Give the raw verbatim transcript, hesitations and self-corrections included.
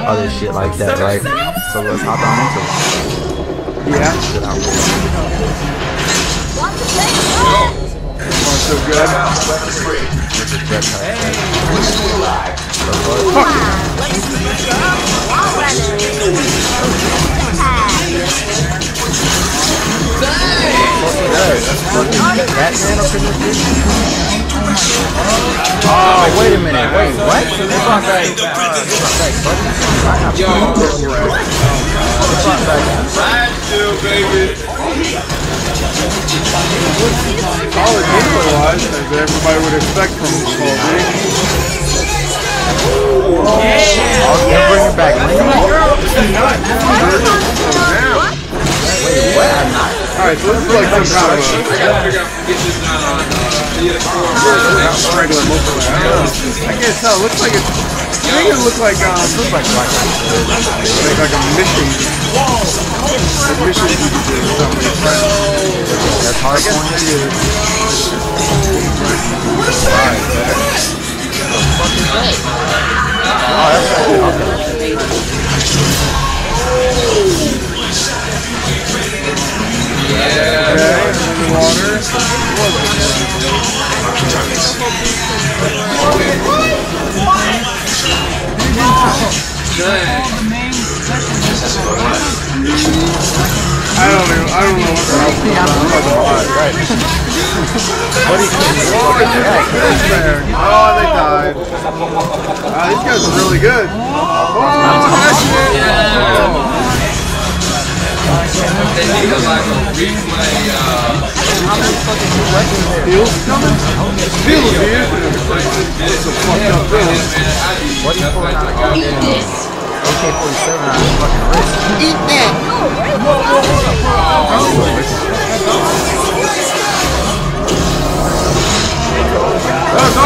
other shit like that, right? So let's hop on into it. Yeah. Oh, so good. Fuck Oh, wait a minute. Wait, what? They brought back, uh, Yo, ride still, baby. all it gameplay wise, as everybody would expect from Call of Duty. Yeah. Oh, yeah, bring it back. Bring it back. Wait, what? Alright, so this is like some kind of I gotta figure out get this done on uh, P S four. regular multiplayer. I don't know. I can't tell. It looks like it's. I think it looks like um. Looks like black. Like, like a mission. A mission you can do with somebody friends. That's hard point to use. Right. Oh, that's okay. Yeah. Okay, in the water. I don't know. I don't know what the hell. Right. What do you think? Oh, they died. Wow, these guys are really good. Oh, that's it. They need to like a replay. Uh, Fields coming? Fields here. It's a fucked up field. What do you pull out of goddamn A K forty-seven on his fucking wrist? Eat that! Oh, no!